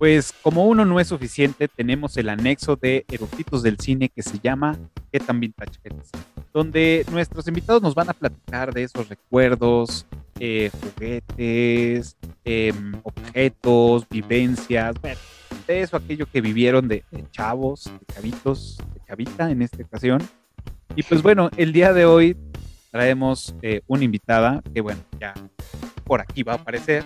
Pues como uno no es suficiente, tenemos el anexo de Eructitos del Cine que se llama ¿Qué tan vintage eres? Donde nuestros invitados nos van a platicar de esos recuerdos, juguetes, objetos, vivencias, bueno, de eso, aquello que vivieron de chavos, de chavitos, de chavita en esta ocasión. Y pues bueno, el día de hoy traemos una invitada que bueno, ya por aquí va a aparecer.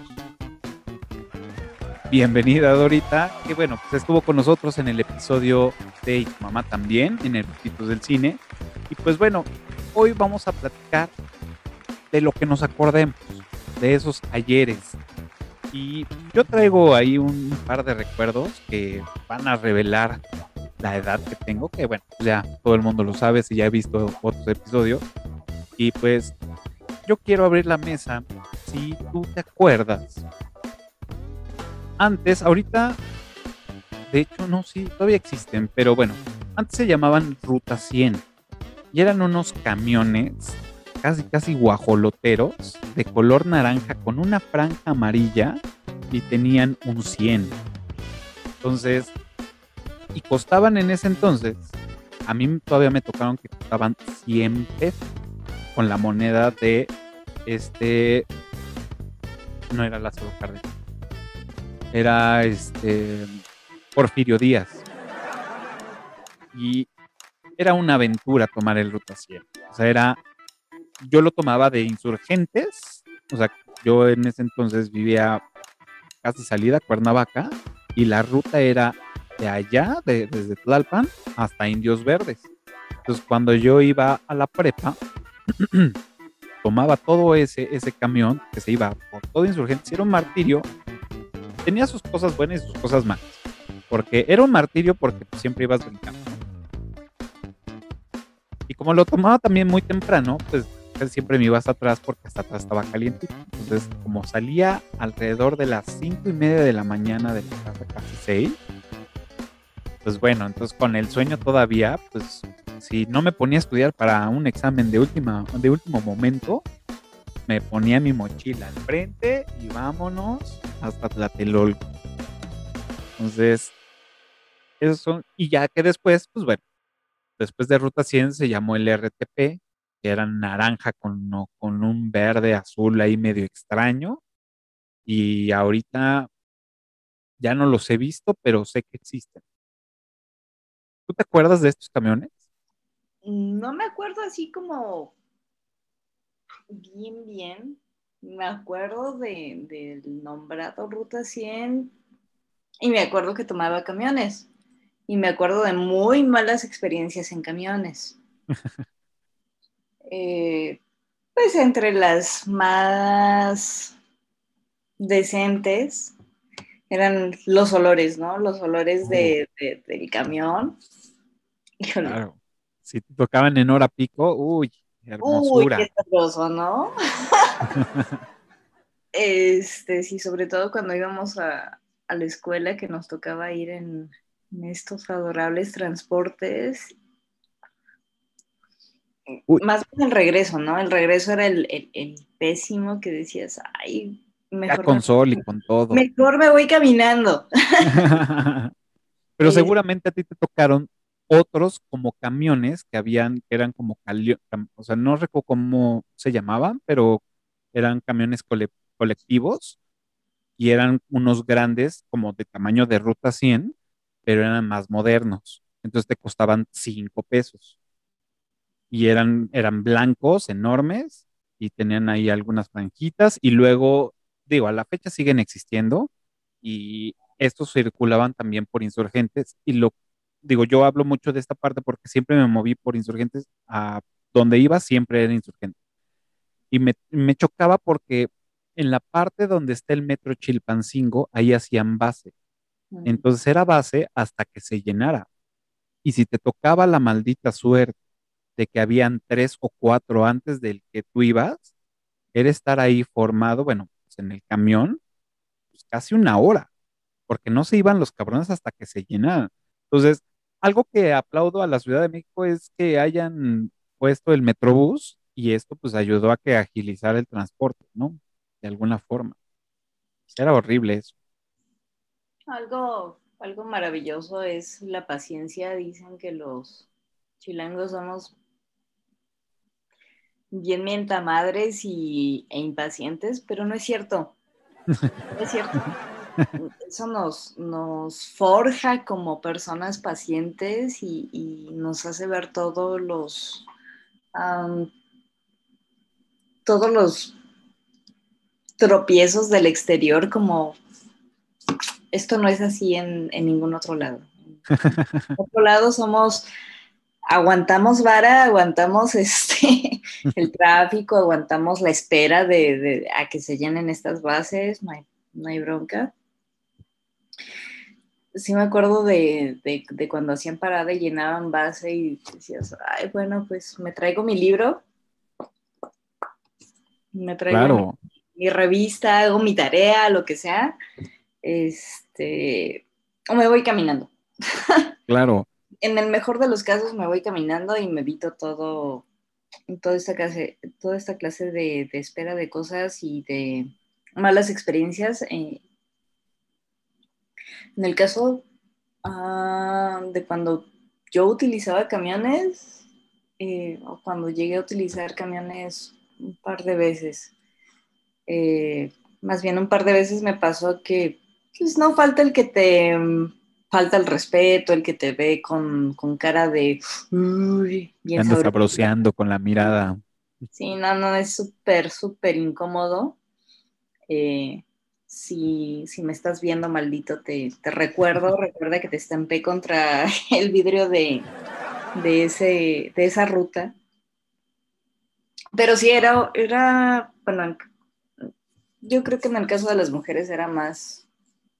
Bienvenida Dorita, que bueno, pues estuvo con nosotros en el episodio de Y tu mamá también, en el Eructitos del Cine. Y pues bueno, hoy vamos a platicar de lo que nos acordemos, de esos ayeres. Y yo traigo ahí un par de recuerdos que van a revelar la edad que tengo, que bueno, ya todo el mundo lo sabe si ya he visto otros episodios. Y pues yo quiero abrir la mesa, si tú te acuerdas. Antes, ahorita, de hecho, no, sí, todavía existen, pero bueno, antes se llamaban Ruta 100 y eran unos camiones casi guajoloteros de color naranja con una franja amarilla y tenían un 100. Entonces, y costaban en ese entonces, a mí todavía me tocaron que costaban 100 pesos con la moneda de este, no era Lázaro Cárdenas, era Porfirio Díaz. Y era una aventura tomar el Ruta 100. O sea, yo lo tomaba de Insurgentes, o sea, yo en ese entonces vivía casi salida a Cuernavaca y la ruta era de allá, desde Tlalpan hasta Indios Verdes. Entonces, cuando yo iba a la prepa, tomaba todo ese camión que se iba por todo Insurgentes, era un martirio, tenía sus cosas buenas y sus cosas malas, porque era un martirio porque pues, siempre ibas brincando. Y como lo tomaba también muy temprano, pues casi siempre me ibas atrás porque hasta atrás estaba caliente. Entonces, como salía alrededor de las 5:30 de la mañana de la casa, casi 6, pues bueno, entonces con el sueño todavía, pues si no me ponía a estudiar para un examen de último momento, me ponía mi mochila al frente y vámonos hasta Tlatelolco. Entonces, esos son, y ya que después, pues bueno, después de Ruta 100 se llamó el RTP, que era naranja con, no, con un verde azul ahí medio extraño. Y ahorita ya no los he visto, pero sé que existen. ¿Tú te acuerdas de estos camiones? No me acuerdo así como bien. Me acuerdo del nombrado Ruta 100 y me acuerdo que tomaba camiones. Y me acuerdo de muy malas experiencias en camiones. Eh, pues entre las más decentes eran los olores, ¿no? Los olores Uh, del camión. Híjole. claro. Si te tocaban en hora pico, uy, Uy, qué hermosura. sabroso, ¿no? Sí, sobre todo cuando íbamos a la escuela que nos tocaba ir en estos adorables transportes, Uy, más bien el regreso, ¿no? El regreso era el pésimo que decías, ay, ya con sol y con todo. mejor me voy caminando. Pero Eh, seguramente a ti te tocaron otros como camiones que habían, que eran como, o sea, no recuerdo cómo se llamaban, pero eran camiones colectivos y eran unos grandes como de tamaño de Ruta 100, pero eran más modernos. Entonces te costaban 5 pesos y eran blancos, enormes y tenían ahí algunas franjitas y luego, digo, a la fecha siguen existiendo y estos circulaban también por Insurgentes y digo, yo hablo mucho de esta parte porque siempre me moví por Insurgentes, a donde iba siempre era Insurgentes y me chocaba porque en la parte donde está el metro Chilpancingo, ahí hacían base. Entonces era base hasta que se llenara. Y si te tocaba la maldita suerte de que habían 3 o 4 antes del que tú ibas, era estar ahí formado, bueno, pues en el camión, pues casi una hora, porque no se iban los cabrones hasta que se llenaran. Entonces, algo que aplaudo a la Ciudad de México es que hayan puesto el Metrobús y esto pues ayudó a que agilizara el transporte, ¿no? De alguna forma. Era horrible eso. Algo maravilloso es la paciencia. Dicen que los chilangos somos bien mientamadres e impacientes, pero no es cierto. No es cierto. Eso nos forja como personas pacientes y nos hace ver um, todos los tropiezos del exterior como esto no es así en ningún otro lado. En otro lado aguantamos vara, aguantamos el tráfico, aguantamos la espera a que se llenen estas bases, no hay bronca. Sí me acuerdo de cuando hacían parada y llenaban base y decías, ay, bueno, pues me traigo mi libro, me traigo Claro, mi revista, hago mi tarea, lo que sea, o me voy caminando. claro. En el mejor de los casos me voy caminando y me evito toda esta clase de espera de cosas y de malas experiencias. En el caso de cuando yo utilizaba camiones, o cuando llegué a utilizar camiones un par de veces, más bien un par de veces me pasó que pues, no falta el que te falta el respeto, el que te ve con cara de uy, bien Andas sabroso. sabroseando con la mirada. Sí, no, no, es súper, súper incómodo. Eh, si me estás viendo, maldito, te recuerda que te estampé contra el vidrio de esa ruta. Pero sí, bueno, yo creo que en el caso de las mujeres era más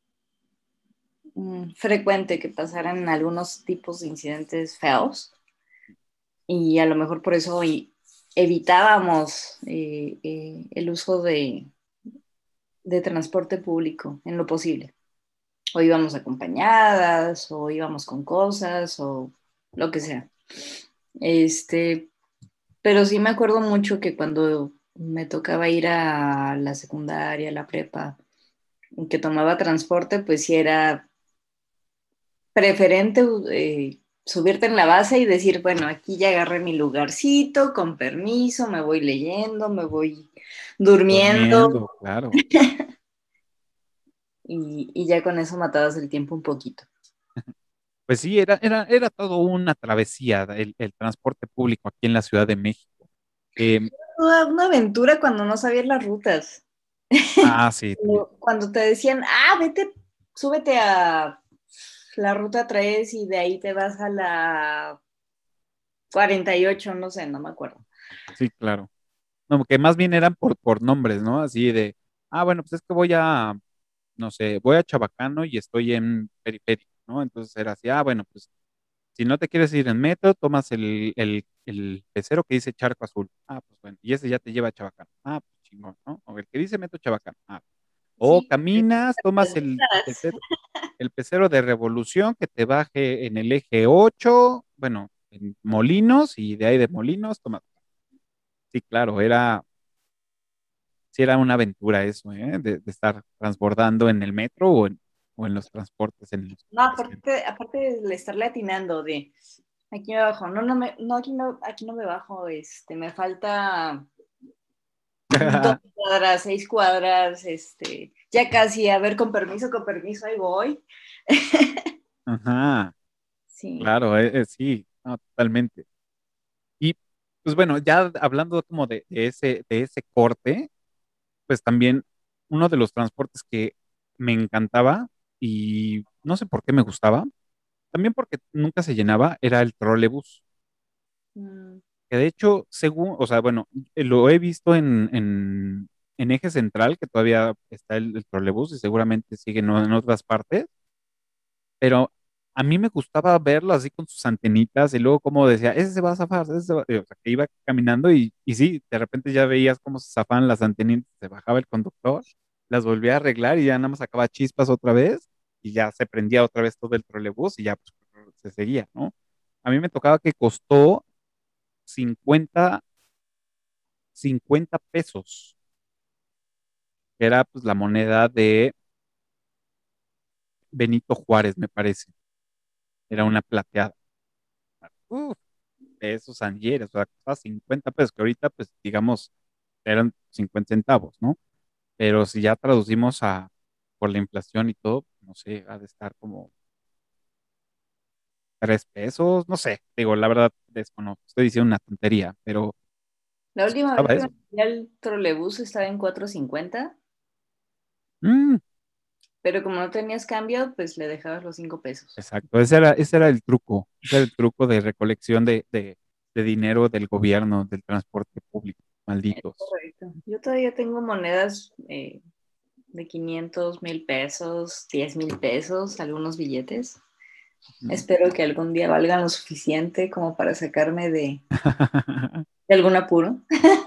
frecuente que pasaran algunos tipos de incidentes feos y a lo mejor por eso evitábamos el uso de transporte público en lo posible. O íbamos acompañadas, o íbamos con cosas, o lo que sea. Este, pero sí me acuerdo mucho que cuando me tocaba ir a la secundaria, a la prepa, que tomaba transporte, pues sí era preferente subirte en la base y decir, bueno, aquí ya agarré mi lugarcito, con permiso, me voy leyendo, me voy durmiendo Durmiendo, claro. y ya con eso matabas el tiempo un poquito. Pues sí, era todo una travesía el transporte público aquí en la Ciudad de México. Em, Una aventura cuando no sabías las rutas. sí, también. Cuando te decían, vete, súbete a la ruta 3 y de ahí te vas a la 48, no sé, no me acuerdo. Sí, claro. No, que más bien eran por nombres, ¿no? Así de, bueno, pues es que voy a, no sé, voy a Chabacano y estoy en periférico, ¿no? Entonces era así, bueno, pues si no te quieres ir en metro, tomas el pecero que dice Charco Azul. Pues bueno, y ese ya te lleva a Chabacano. Pues chingón, ¿no? O el que dice Metro Chabacano. O Sí, caminas, tomas el pecero de Revolución que te baje en el eje 8, bueno, en Molinos, y de ahí de Molinos, tomas. Sí, claro, sí era una aventura eso, ¿eh? De estar transbordando en el metro o en los transportes en los no, que sean. aparte de estarle atinando de aquí me bajo, no, no, no, aquí no me bajo, me falta 2 cuadras, 6 cuadras, ya casi, a ver, con permiso, ahí voy. Ajá, Sí. claro, sí, no, totalmente. Y pues bueno, ya hablando como de ese corte, pues también uno de los transportes que me encantaba y no sé por qué me gustaba, también porque nunca se llenaba, era el trolebús. Mm, Que de hecho, según, o sea, bueno, lo he visto en Eje Central, que todavía está el trolebús y seguramente sigue en otras partes, pero a mí me gustaba verlo así con sus antenitas y luego como decía, ese se va a zafar, ese se va-". O sea, que iba caminando y sí, de repente ya veías cómo se zafaban las antenitas, se bajaba el conductor, las volvía a arreglar y ya nada más sacaba chispas otra vez y ya se prendía otra vez todo el trolebús y ya pues, se seguía, ¿no? A mí me tocaba que costó 50 50 pesos, que era pues la moneda Benito Juárez, me parece. Era una plateada. Uf, de esos ayeres, o sea, costaba 50 pesos, que ahorita, pues, digamos, eran 50 centavos, ¿no? Pero si ya traducimos por la inflación y todo, no sé, ha de estar como 3 pesos, no sé, digo, la verdad, desconozco, estoy diciendo una tontería, pero La pues última vez costaba que me eso. subí al trolebús estaba en 4.50, Mm, pero como no tenías cambio, pues le dejabas los 5 pesos. exacto, ese era el truco de recolección de dinero del gobierno, del transporte público, Es malditos. correcto. Yo todavía tengo monedas de 500, 1,000 pesos, 10,000 pesos, algunos billetes. Ujú. Espero que algún día valgan lo suficiente como para sacarme de algún apuro.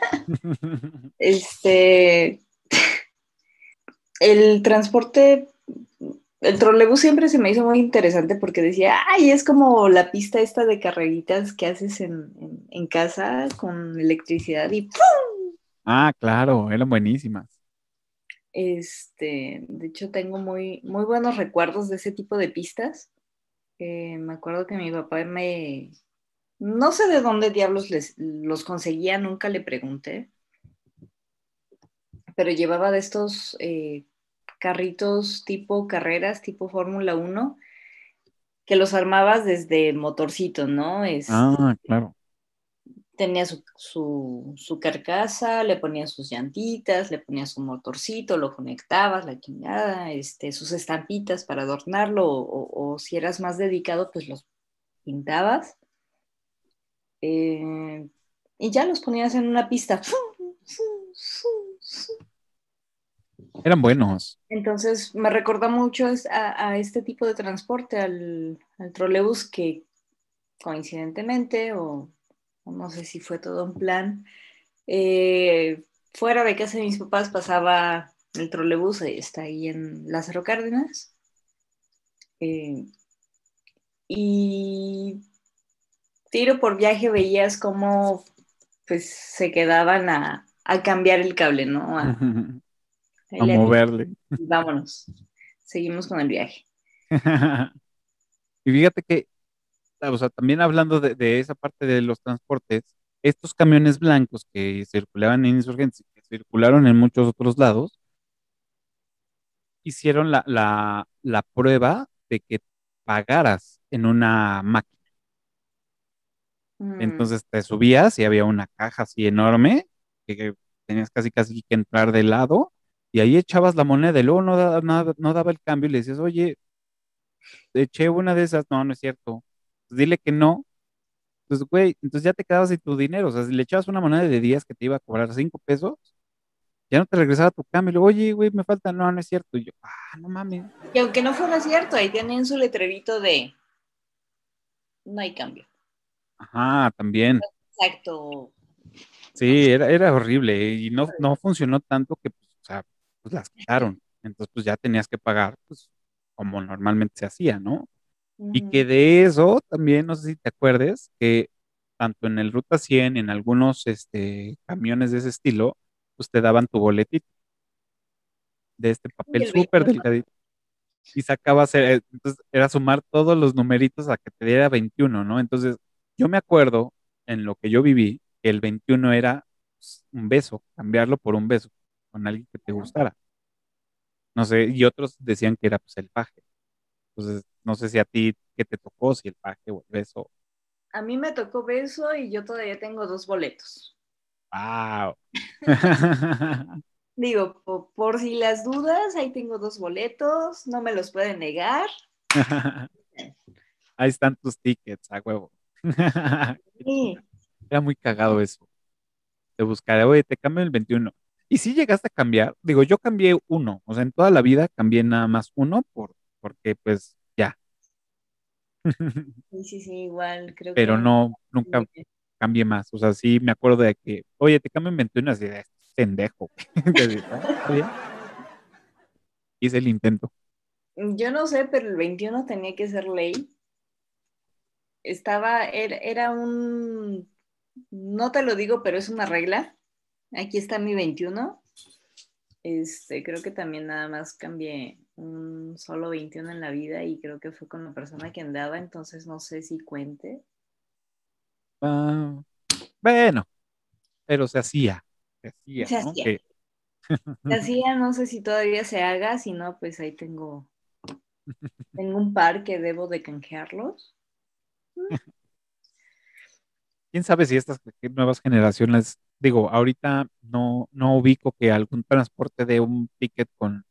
Este, el transporte, el trolebús siempre se me hizo muy interesante porque decía, ay, es como la pista esta de carreritas que haces en casa con electricidad y ¡pum! Ah, claro, eran buenísimas. De hecho tengo muy, muy buenos recuerdos de ese tipo de pistas. Me acuerdo que mi papá no sé de dónde diablos los conseguía, nunca le pregunté, pero llevaba de estos carritos tipo carreras, tipo Fórmula 1, que los armabas desde motorcito, ¿no? Ah, claro. Tenía su carcasa, le ponías sus llantitas, le ponías su motorcito, lo conectabas, la chingada, sus estampitas para adornarlo, o si eras más dedicado, pues los pintabas eh, y ya los ponías en una pista. Eran buenos. Entonces me recuerda mucho a este tipo de transporte, al trolebús que coincidentemente, o no sé si fue todo un plan, fuera de casa de mis papás pasaba el trolebús, está ahí en Lázaro Cárdenas, eh, y tiro por viaje veías cómo pues se quedaban a cambiar el cable, ¿no? Ahí A le atiné moverle. y vámonos, seguimos con el viaje. Y fíjate que, o sea, también hablando de esa parte de los transportes, estos camiones blancos que circulaban en Insurgencia, que circularon en muchos otros lados, hicieron la prueba de que pagaras en una máquina. Mm, Entonces te subías y había una caja así enorme que tenías casi casi que entrar de lado y ahí echabas la moneda y luego no daba el cambio y le decías, oye, eché una de esas, no, no es cierto. Pues dile que no. Entonces, güey, entonces ya te quedabas sin tu dinero. O sea, si le echabas una moneda de 10 que te iba a cobrar 5 pesos, ya no te regresaba tu cambio. Y luego, oye, güey, me falta, no, no es cierto. Y yo, no mames. y aunque no fuera cierto, ahí tenían su letrerito de no hay cambio. Ajá, también. Exacto. No Sí, sé. era horrible y no funcionó tanto que, pues, o sea, pues las quitaron. Entonces, pues ya tenías que pagar, pues, como normalmente se hacía, ¿no? Y que Ujú. de eso también, no sé si te acuerdes, que tanto en el Ruta 100, en algunos camiones de ese estilo, pues te daban tu boletito de este Y papel el súper 21. delgadito y sacabas, entonces era sumar todos los numeritos a que te diera 21, ¿no? Entonces, yo me acuerdo en lo que yo viví, que el 21 era pues, un beso, cambiarlo por un beso con alguien que te gustara. No sé, y otros decían que era pues el paje. Entonces, no sé si a ti qué te tocó, si el paje o el beso. A mí me tocó beso y yo todavía tengo 2 boletos. ¡Wow! Digo, por si las dudas, ahí tengo 2 boletos, no me los pueden negar. Ahí están tus tickets, a huevo. Qué Sí. chingada. Era muy cagado eso. De buscar, oye, te cambio el 21. Y si llegaste a cambiar, digo, yo cambié uno, o sea, en toda la vida cambié nada más uno porque pues ya, Sí, sí, sí, igual, creo que pero un... no, nunca cambié más. O sea, sí me acuerdo de que, oye, te cambio en 21, así de "Este pendejo". Así, "Ah, está bien, hice el intento. Yo no sé, pero el 21 tenía que ser ley. Era no te lo digo, pero es una regla. Aquí está mi 21. Creo que también nada más cambié un solo 21 en la vida y creo que fue con la persona que andaba, entonces no sé si cuente. Ah, bueno, pero se hacía, Se ¿no? hacía. Se hacía, no sé si todavía se haga, si no, pues ahí tengo un par que debo de canjearlos. ¿Quién sabe si estas nuevas generaciones, digo, ahorita no ubico que algún transporte dé un ticket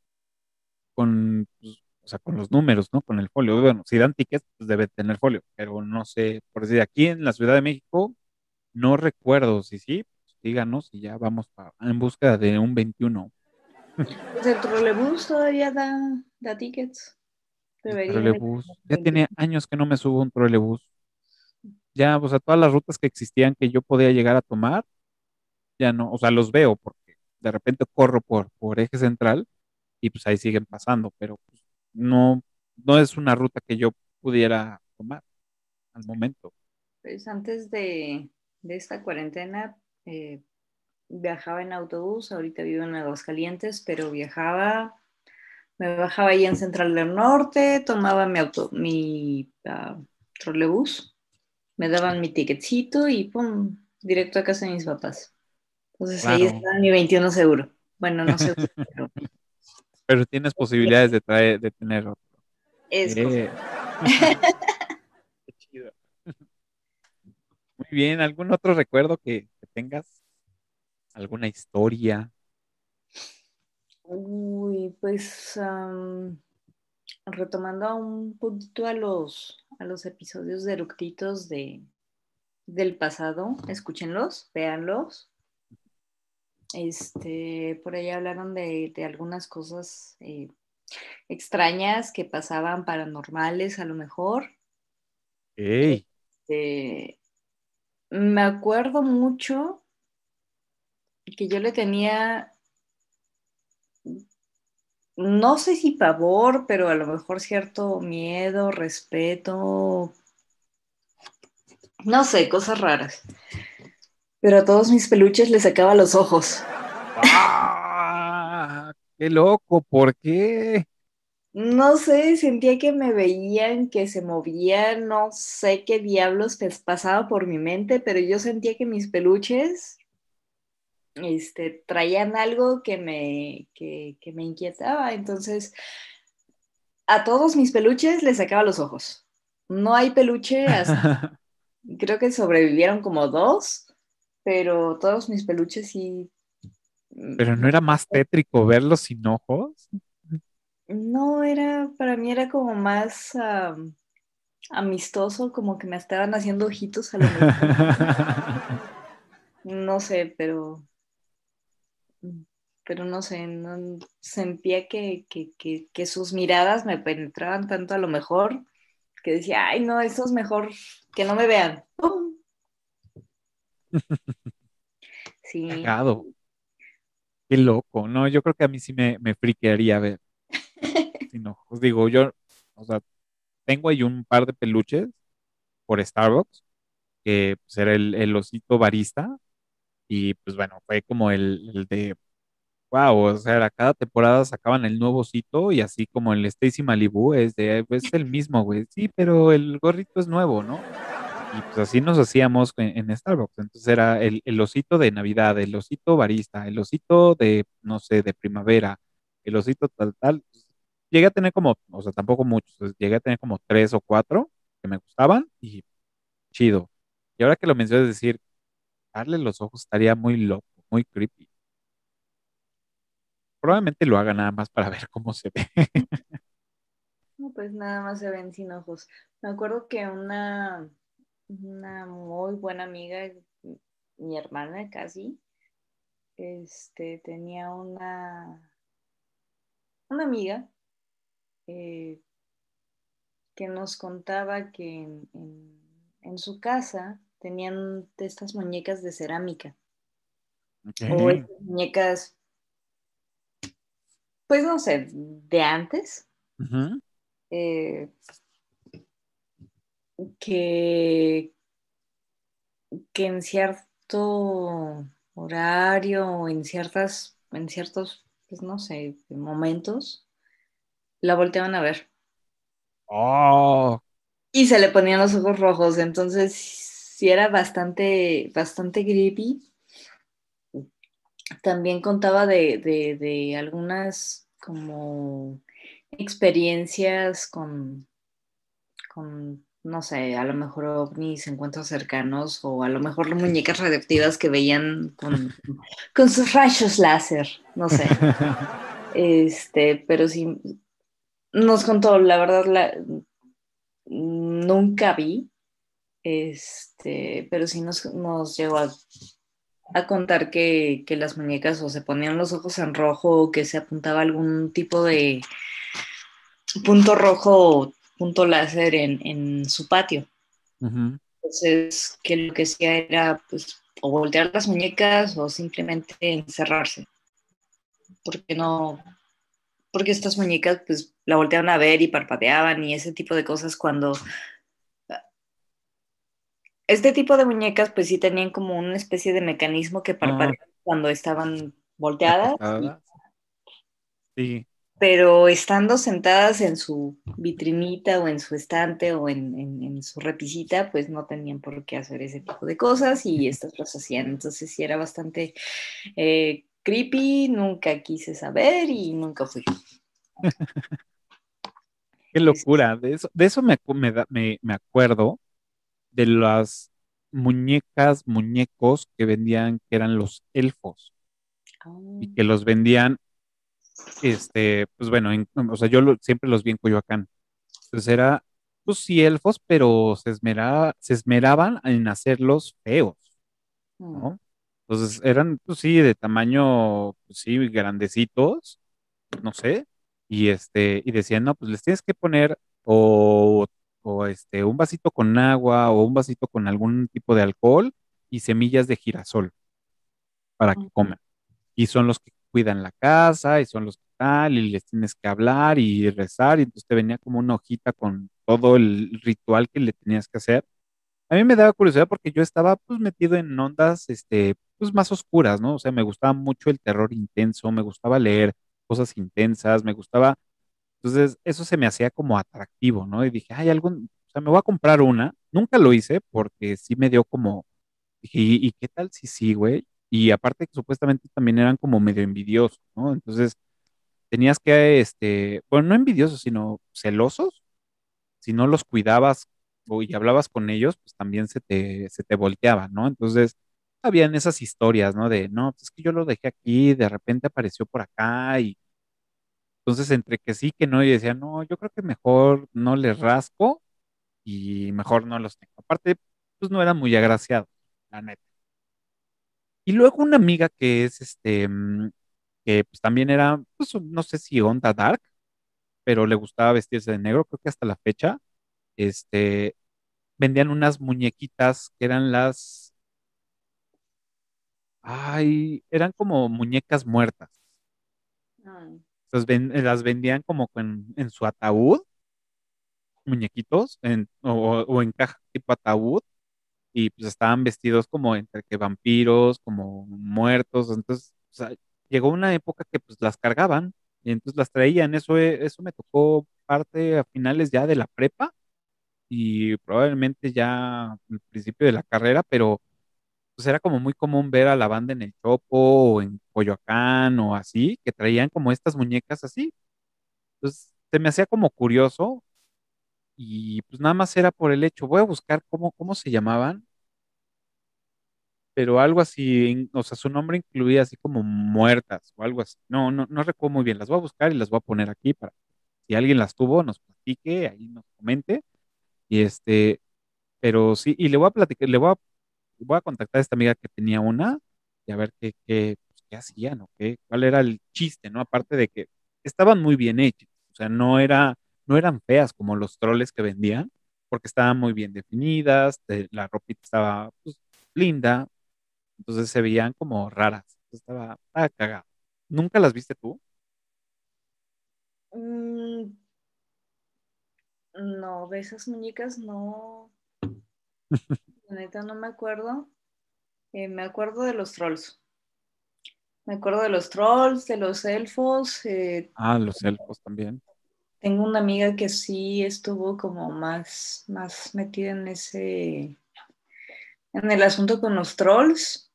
pues, o sea, con los números, ¿no? Con el folio. Bueno, si dan tickets, pues debe tener folio, pero no sé, por decir, aquí en la Ciudad de México, no recuerdo si sí, pues, díganos y ya vamos en búsqueda de un 21. Pues el trolebús todavía da tickets. El Debería de trolebús, ya 21. tenía años que no me subo a un trolebús. Ya, o sea, todas las rutas que existían que yo podía llegar a tomar, ya no, o sea, los veo porque de repente corro por eje central y pues ahí siguen pasando, pero pues, no es una ruta que yo pudiera tomar al momento. Pues antes de esta cuarentena viajaba en autobús, ahorita vivo en Aguascalientes, pero viajaba, me bajaba ahí en Central del Norte, tomaba mi trolebús, me daban mi ticketcito y pum, directo a casa de mis papás. Entonces ahí Claro. está mi 21 seguro. Bueno, no seguro, pero Pero tienes posibilidades de tener otro. es correcto. Eh, Qué chido. Muy bien, ¿algún otro recuerdo que tengas? ¿Alguna historia? Uy, pues retomando un poquito a los episodios de eructitos del pasado, escúchenlos, véanlos. Por ahí hablaron de algunas cosas extrañas que pasaban paranormales a lo mejor. ¡Ey! Este, Me acuerdo mucho que yo le tenía, no sé si pavor, pero a lo mejor cierto miedo, respeto, no sé, cosas raras. Pero a todos mis peluches les sacaba los ojos. ¡Ah! ¡Qué loco! ¿Por qué? No sé, sentía que me veían, que se movían, no sé qué diablos pasaba por mi mente, pero yo sentía que mis peluches traían algo que me inquietaba. Entonces, a todos mis peluches les sacaba los ojos. No hay peluche, creo que sobrevivieron como dos, pero todos mis peluches sí. Pero no era más tétrico verlos sin ojos. No era, para mí era como más amistoso, como que me estaban haciendo ojitos a lo mejor. No sé, pero no sé, sentía que sus miradas me penetraban tanto a lo mejor que decía, ay, no, eso es mejor que no me vean. ¡Pum! Sí, Cagado. Qué loco. No, yo creo que a mí sí me friquearía ver sin ojos. Digo, yo, o sea, tengo ahí un par de peluches por Starbucks, que pues era el osito barista, y pues bueno, fue como el de, wow, o sea, era cada temporada sacaban el nuevo osito, y así como el Stacy Malibu es el mismo, güey, sí, pero el gorrito es nuevo, ¿no? Y pues así nos hacíamos en Starbucks. Entonces era el osito de Navidad, el osito barista, el osito de, no sé, de primavera, el osito tal, tal. Llegué a tener como, o sea, tampoco muchos, llegué a tener como tres o cuatro que me gustaban y chido. Y ahora que lo mencionas, decir, darle los ojos estaría muy loco, muy creepy. Probablemente lo haga nada más para ver cómo se ve. no, pues nada más se ven sin ojos. Me acuerdo que una muy buena amiga, mi hermana casi, tenía una amiga eh, que nos contaba que en su casa tenían de estas muñecas de cerámica o Ok. estas muñecas, pues no sé, de antes, Ujú. eh, que, que en cierto horario o en ciertos, pues no sé, momentos, la volteaban a ver Oh, y se le ponían los ojos rojos, entonces sí era bastante, bastante creepy. También contaba de algunas como experiencias con, no sé, a lo mejor ovnis, encuentros cercanos o a lo mejor muñecas radioactivas que veían con sus rayos láser, no sé. Pero sí, nos contó, la verdad, nunca vi, pero sí nos llegó a contar que las muñecas o se ponían los ojos en rojo o que se apuntaba algún tipo de punto rojo o punto láser en su patio. ujú. Entonces, que lo que hacía era pues o voltear las muñecas o simplemente encerrarse, porque no, porque estas muñecas pues la volteaban a ver y parpadeaban y ese tipo de cosas cuando este tipo de muñecas pues sí tenían como una especie de mecanismo que Ah, parpadeaban cuando estaban volteadas, acostadas. Sí. pero estando sentadas en su vitrinita o en su estante o en su repisita, pues no tenían por qué hacer ese tipo de cosas y estas las hacían. Entonces sí era bastante creepy, nunca quise saber y nunca fui. Qué Es- locura. De eso me acuerdo de las muñecas, muñecos que vendían, que eran los elfos, y oh, que los vendían, pues bueno, o sea, siempre los vi en Coyoacán. Entonces era, pues sí, elfos, pero se esmeraban en hacerlos feos, mm, ¿no? Entonces eran, pues sí, de tamaño, pues sí, grandecitos, no sé, y decían, no, pues les tienes que poner o un vasito con agua o un vasito con algún tipo de alcohol y semillas de girasol para que mm. coman. Y son los que cuidan la casa y son los que tal, y les tienes que hablar y rezar, y entonces te venía como una hojita con todo el ritual que le tenías que hacer. A mí me daba curiosidad porque yo estaba pues metido en ondas, pues más oscuras, ¿no? O sea, me gustaba mucho el terror intenso, me gustaba leer cosas intensas, me gustaba, entonces eso se me hacía como atractivo, ¿no? Y dije, hay algún, o sea, me voy a comprar una. Nunca lo hice porque sí me dio como, dije, ¿y qué tal si sí, güey? Y aparte que supuestamente también eran como medio envidiosos, ¿no? Entonces tenías que, bueno, no envidiosos, sino celosos. Si no los cuidabas y hablabas con ellos, pues también se te volteaban, ¿no? Entonces, habían esas historias, ¿no? De, no, pues es que yo lo dejé aquí, de repente apareció por acá, y entonces entre que sí, que no, y decía, no, yo creo que mejor no les rasco y mejor no los tengo. Aparte, pues no era muy agraciado, la neta. Y luego una amiga que es, que pues también era, pues no sé si onda dark, pero le gustaba vestirse de negro, creo que hasta la fecha, este, vendían unas muñequitas que eran eran como muñecas muertas. Mm. Las vendían como en su ataúd, muñequitos, o en caja tipo ataúd, y pues estaban vestidos como entre que vampiros, como muertos. Entonces, o sea, llegó una época que pues las cargaban y entonces las traían. Eso me tocó parte a finales ya de la prepa y probablemente ya al principio de la carrera, pero pues era como muy común ver a la banda en el Chopo o en Coyoacán o así, que traían como estas muñecas así. Entonces se me hacía como curioso y pues nada más era por el hecho. Voy a buscar cómo se llamaban, pero algo así, o sea, su nombre incluía así como muertas o algo así. No, no, no recuerdo muy bien. Las voy a buscar y las voy a poner aquí para si alguien las tuvo, nos platique, ahí nos comente. Y pero sí, y le voy a platicar, voy a contactar a esta amiga que tenía una y a ver qué hacían o cuál era el chiste, ¿no? Aparte de que estaban muy bien hechas, o sea, no eran feas como los troles que vendían, porque estaban muy bien definidas, la ropita estaba pues, linda, entonces se veían como raras, estaba cagado. ¿Nunca las viste tú? Mm, no, de esas muñecas no, la neta no me acuerdo. Me acuerdo de los trolls. Me acuerdo de los trolls, de los elfos. Ah, los elfos también. Tengo una amiga que sí estuvo como más metida en en el asunto con los trolls.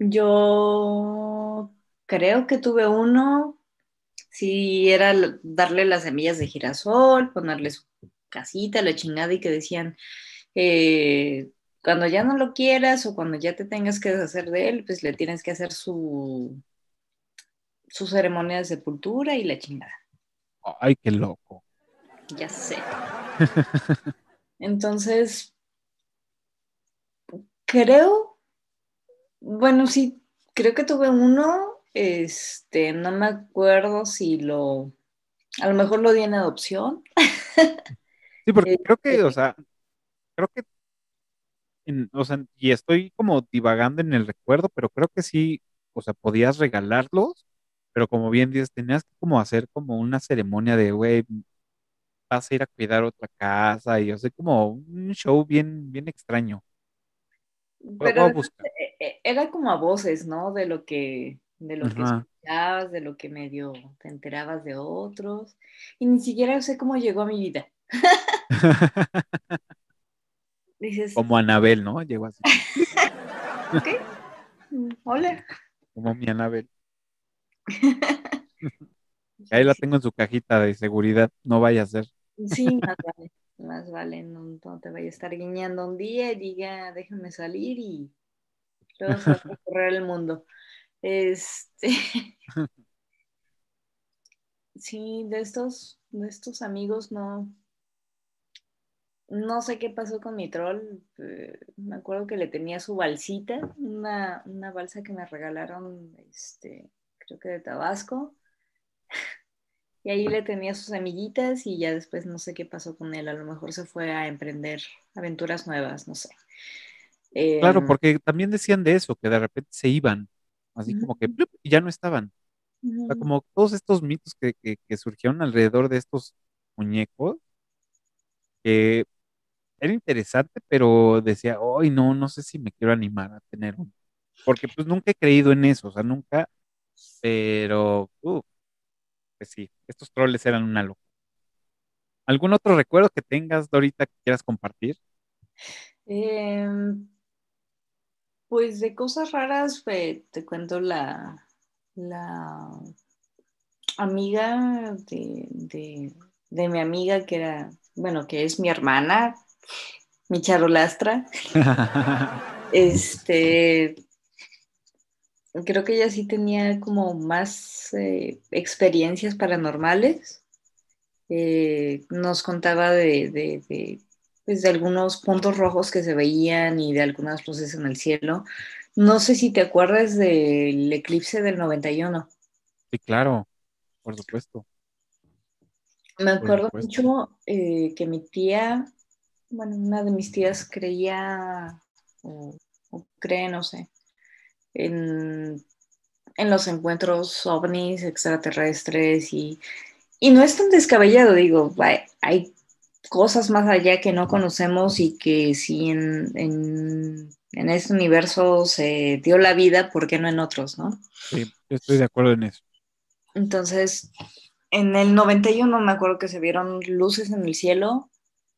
Yo creo que tuve uno, sí era darle las semillas de girasol, ponerle su casita, la chingada y que decían, cuando ya no lo quieras o cuando ya te tengas que deshacer de él, pues le tienes que hacer su ceremonia de sepultura y la chingada. Ay, qué loco. Ya sé. Entonces, creo, bueno, sí, creo que tuve uno, no me acuerdo si a lo mejor lo di en adopción. Sí, porque creo que, o Este, sea, creo que, o sea, y estoy como divagando en el recuerdo, pero creo que sí, o sea, podías regalarlos, pero como bien dices, tenías que como hacer como una ceremonia de, güey, vas a ir a cuidar otra casa y, o sea, como un show bien, bien extraño. Voy pero a además, buscar. era como a voces, ¿no? De lo que Ajá. escuchabas, de lo que medio te enterabas de otros. Y ni siquiera sé cómo llegó a mi vida. Dices, Como Anabel, ¿no? Llegó así, clic, ok, hola. como mi Anabel. Ahí la tengo en su cajita de seguridad, no vaya a ser. Sí, más vale, no, no te vaya a estar guiñando un día y diga, déjame salir y luego se va a recorrer el mundo. Este, sí, de estos amigos no sé qué pasó con mi troll. Me acuerdo que le tenía su balsita, una balsa que me regalaron, creo que de Tabasco, y ahí le tenía sus semillitas y ya después no sé qué pasó con él. A lo mejor se fue a emprender aventuras nuevas, no sé. Claro, Em, porque también decían de eso, que de repente se iban, así como que Ujú, ¡plup! Y ya no estaban. O sea, ujú. como todos estos mitos que surgieron alrededor de estos muñecos, que era interesante, pero decía, hoy no, no sé si me quiero animar a tener uno. Porque pues nunca he creído en eso, o sea, nunca, pero, pues sí, estos troles eran una locura. ¿Algún otro recuerdo que tengas, Dorita, que quieras compartir? Em, pues de cosas raras, te cuento la amiga de mi amiga que era, bueno, que es mi hermana, mi charolastra. Este, creo que ella sí tenía como más experiencias paranormales. Nos contaba pues, de algunos puntos rojos que se veían y de algunas luces en el cielo. No sé si te acuerdas del eclipse del 91. Sí, claro, por supuesto, Me por acuerdo supuesto. mucho que mi tía, bueno, una de mis tías creía o, o cree, no sé, en, en los encuentros ovnis extraterrestres y no es tan descabellado, digo, hay cosas más allá que no conocemos y que si en este universo se dio la vida, ¿por qué no en otros, no? Sí, yo estoy de acuerdo en eso. Entonces, en el 91 me acuerdo que se vieron luces en el cielo.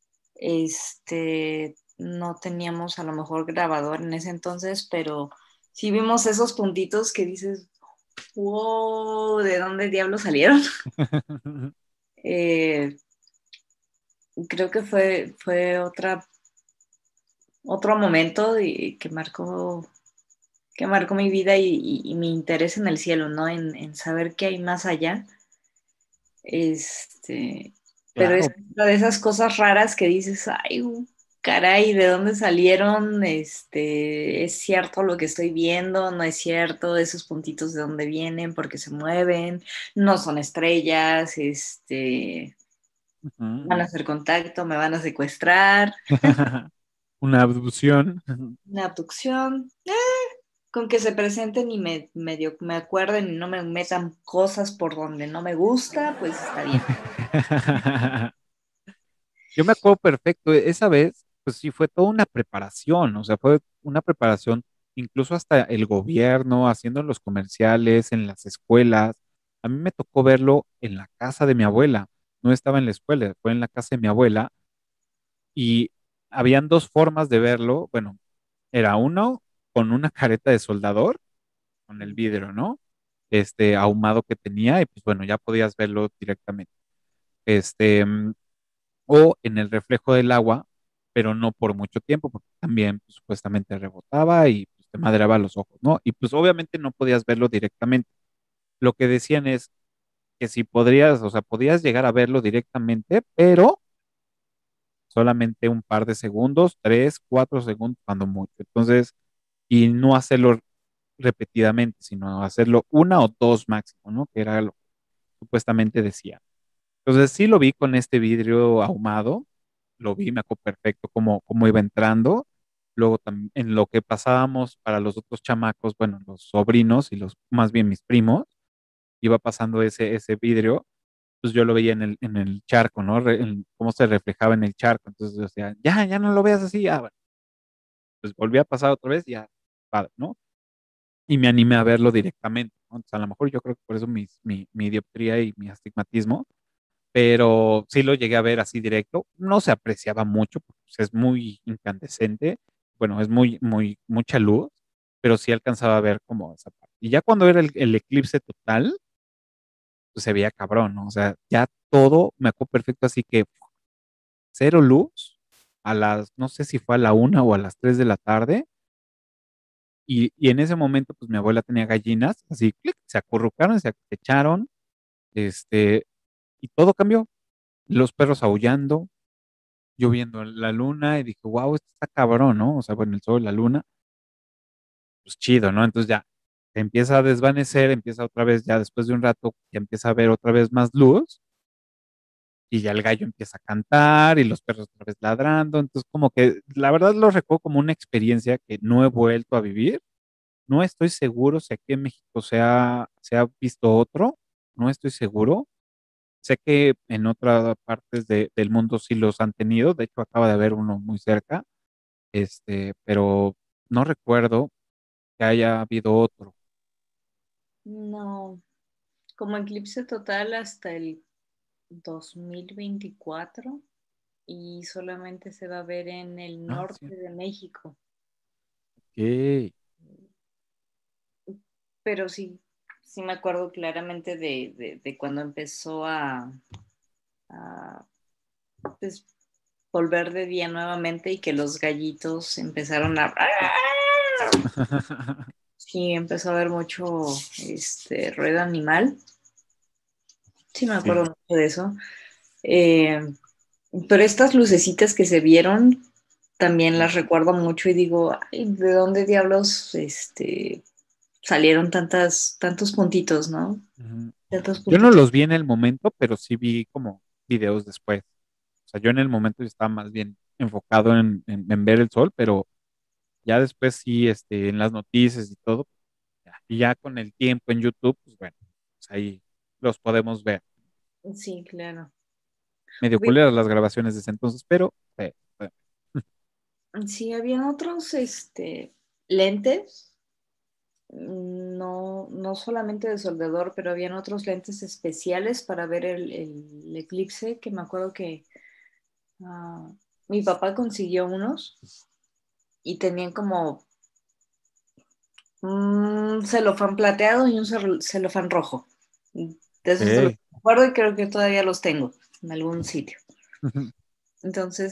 No teníamos a lo mejor grabador en ese entonces, pero sí vimos esos puntitos que dices, wow, ¿de dónde diablos salieron? Eh, creo que fue otro momento que marcó mi vida y mi interés en el cielo, ¿no? En saber qué hay más allá. Este, pero es Claro. una de esas cosas raras que dices, ay, caray, ¿de dónde salieron? ¿Es cierto lo que estoy viendo? ¿No es cierto? Esos puntitos de dónde vienen, porque se mueven, no son estrellas, van a Ujú. hacer contacto, me van a secuestrar, Una abducción. una abducción. Con que se presenten y medio me acuerden y no me metan cosas por donde no me gusta, pues está bien. Yo me acuerdo perfecto, esa vez, pues sí, fue toda una preparación, o sea, fue una preparación, incluso hasta el gobierno, haciendo los comerciales, en las escuelas. A mí me tocó verlo en la casa de mi abuela. no estaba en la escuela, fue en la casa de mi abuela y habían dos formas de verlo. Bueno, era uno con una careta de soldador, con el vidrio, ¿no? Ahumado que tenía y pues bueno, ya podías verlo directamente. Este, mm, o en el reflejo del agua, pero no por mucho tiempo, porque también pues, supuestamente rebotaba y pues, te madreaba los ojos, ¿no? Y pues obviamente no podías verlo directamente. Lo que decían es que si podrías, o sea, podías llegar a verlo directamente, pero solamente un par de segundos, 3, 4 segundos, cuando mucho. Entonces, y no hacerlo repetidamente, sino hacerlo una o dos máximo, ¿no? Que era lo que supuestamente decía. Entonces sí lo vi con este vidrio ahumado, lo vi, me acuerdo perfecto cómo iba entrando. Luego también en lo que pasábamos para los otros chamacos, bueno, los sobrinos y los, más bien mis primos, iba pasando ese vidrio, pues yo lo veía en el charco, ¿no? Cómo se reflejaba en el charco. Entonces yo decía, ya no lo veas así, ya, bueno, pues volví a pasar otra vez, ya, padre, ¿no? Y me animé a verlo directamente, ¿no? Entonces, a lo mejor yo creo que por eso mi dioptría y mi astigmatismo, pero sí lo llegué a ver así directo. No se apreciaba mucho, porque pues, es muy incandescente, bueno, es mucha luz, pero sí alcanzaba a ver como esa parte. Y ya cuando era el eclipse total, pues se veía cabrón, ¿no? O sea, ya todo me acuerdo perfecto, así que cero luz no sé si fue a la 1 o a las 3 de la tarde, y en ese momento, pues mi abuela tenía gallinas, así, clic, se acurrucaron, se echaron, este, y todo cambió. Los perros aullando, yo viendo la luna y dije, wow, esto está cabrón, ¿no? O sea, bueno, el sol, la luna, pues chido, ¿no? Entonces ya se empieza a desvanecer, empieza otra vez, ya después de un rato, ya empieza a ver otra vez más luz y ya el gallo empieza a cantar y los perros otra vez ladrando. Entonces, como que la verdad lo recuerdo como una experiencia que no he vuelto a vivir. No estoy seguro si aquí en México se ha visto otro, no estoy seguro. Sé que en otras partes del mundo sí los han tenido, de hecho acaba de haber uno muy cerca, pero no recuerdo que haya habido otro. No, como eclipse total hasta el 2024 y solamente se va a ver en el Ah, sí. norte de México. Ok. Pero sí, sí me acuerdo claramente de cuando empezó a, pues, volver de día nuevamente y que los gallitos empezaron a... Sí, empezó a haber mucho ruido animal. Sí, me acuerdo Sí. mucho de eso. Eh, pero estas lucecitas que se vieron, también Ujú, las recuerdo mucho y digo, ay, ¿de dónde diablos salieron tantos puntitos, ¿no? ujú. Tantos Yo no puntitos. los vi en el momento, pero sí vi como videos después. O sea, yo en el momento estaba más bien enfocado en ver el sol, pero ya después sí, en las noticias y todo, ya. Y ya con el tiempo en YouTube, pues bueno, pues ahí los podemos ver. Sí, claro. Medio culeras las grabaciones de ese entonces, pero Sí, habían otros lentes, no solamente de soldador, pero habían otros lentes especiales para ver el eclipse, que me acuerdo que ah, mi papá consiguió unos y tenían como un celofán plateado y un celofán rojo. De esos de los ok. que me acuerdo y creo que todavía los tengo en algún sitio. Entonces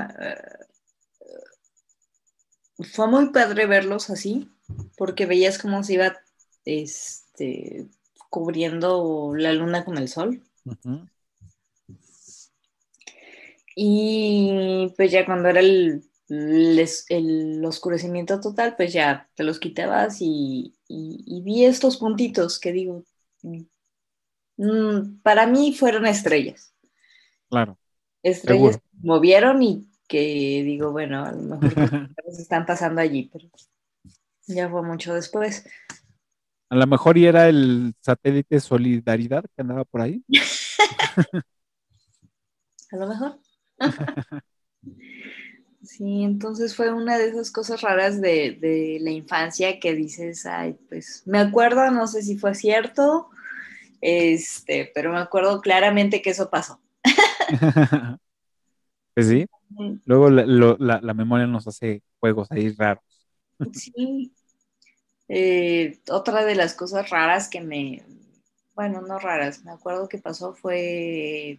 fue muy padre verlos así, porque veías cómo se iba este, cubriendo la luna con el sol. Ujú. Y pues ya cuando era el oscurecimiento total, pues ya te los quitabas y vi estos puntitos que digo, para mí fueron estrellas. Claro, Estrellas seguro. que se movieron y que digo, bueno, a lo mejor cosas están pasando allí, pero ya fue mucho después. A lo mejor y era el satélite Solidaridad que andaba por ahí. A lo mejor. Sí, entonces fue una de esas cosas raras de la infancia que dices, ay, pues me acuerdo, no sé si fue cierto, pero me acuerdo claramente que eso pasó. Pues sí, Mm, luego la memoria nos hace juegos ahí raros. sí. Otra de las cosas raras bueno, no raras, me acuerdo que pasó fue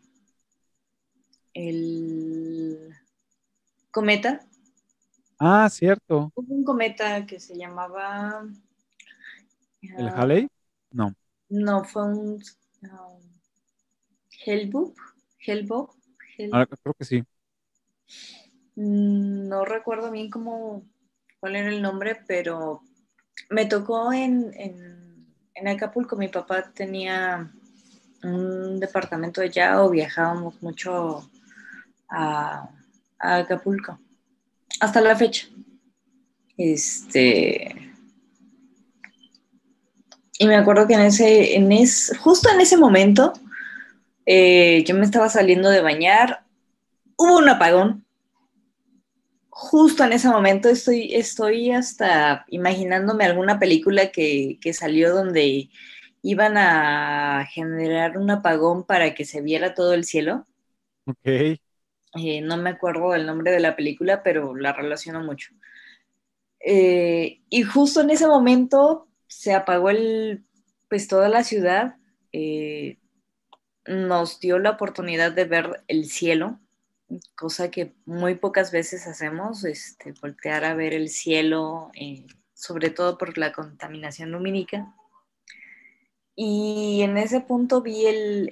el cometa. Ah, cierto. Hubo un cometa que se llamaba, ¿El ah, Halley? No, no, fue un ah, Hellboop, Hellboop, ahora creo que sí. no recuerdo bien cuál era el nombre, pero me tocó en Acapulco. Mi papá tenía un departamento allá o viajábamos mucho a, a Acapulco. Hasta la fecha. Este, y me acuerdo que justo en ese momento, yo me estaba saliendo de bañar, hubo un apagón. Justo en ese momento estoy hasta imaginándome alguna película que salió donde iban a generar un apagón para que se viera todo el cielo. Ok. No me acuerdo del nombre de la película, pero la relaciono mucho. Y justo en ese momento se apagó pues toda la ciudad. eh, Nos dio la oportunidad de ver el cielo, cosa que muy pocas veces hacemos, voltear a ver el cielo, sobre todo por la contaminación lumínica. Y en ese punto vi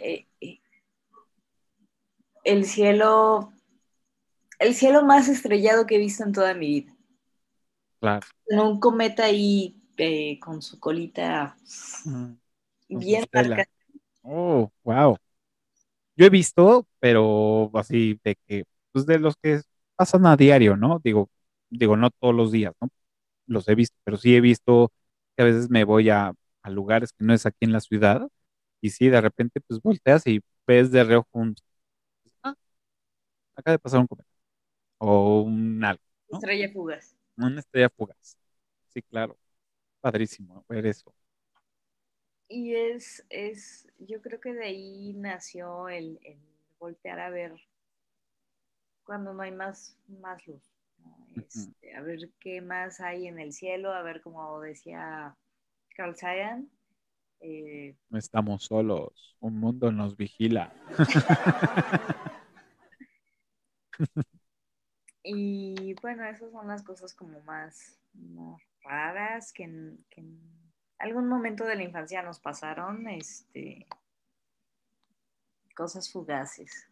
el cielo, el cielo más estrellado que he visto en toda mi vida. Claro. En un cometa ahí con su colita Mm, con su bien estela. marcada. Oh, wow. Yo he visto, pero así de que, pues de los que pasan a diario, ¿no? Digo, no todos los días, ¿no? Los he visto, pero sí he visto que a veces me voy a lugares que no es aquí en la ciudad y sí, de repente pues volteas y ves de reojo ah, acaba de pasar un cometa o un algo, ¿no? Estrella fugaz. Una estrella fugaz. Sí, claro, padrísimo ver eso. Y yo creo que de ahí nació el voltear a ver cuando no hay más luz, ¿no? Ujú. A ver qué más hay en el cielo, a ver, como decía Carl Sagan. eh, No estamos solos, un mundo nos vigila. y bueno, esas son las cosas como más raras que en algún momento de la infancia nos pasaron, cosas fugaces.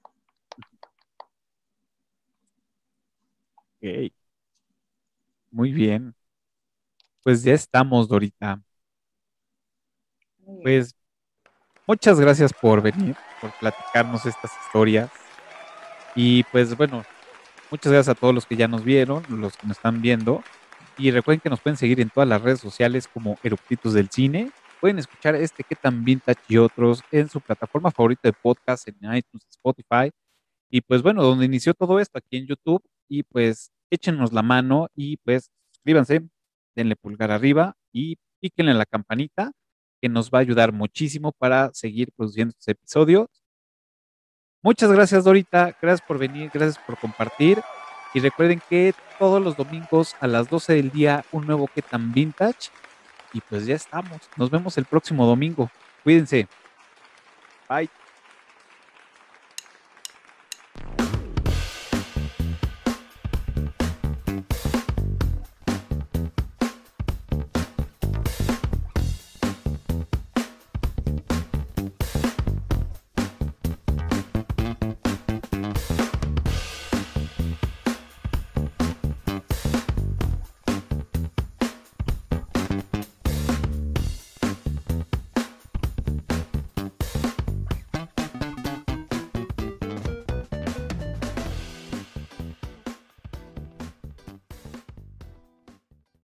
Ok, muy bien. Pues ya estamos, Dorita. Muy bien. Pues muchas gracias por venir, por platicarnos estas historias. Y pues bueno, muchas gracias a todos los que ya nos vieron, los que nos están viendo. Y recuerden que nos pueden seguir en todas las redes sociales como Eructitos del Cine. Pueden escuchar este Que tan Vintage y otros en su plataforma favorita de podcast, en iTunes, Spotify. Y pues bueno, donde inició todo esto, aquí en YouTube. Y pues échenos la mano y pues suscríbanse, denle pulgar arriba y píquenle en la campanita, que nos va a ayudar muchísimo para seguir produciendo estos episodios. Muchas gracias, Dorita. Gracias por venir, gracias por compartir. Y recuerden que todos los domingos a las 12 del día, un nuevo Que tan Vintage. Y pues ya estamos. Nos vemos el próximo domingo. Cuídense. Bye.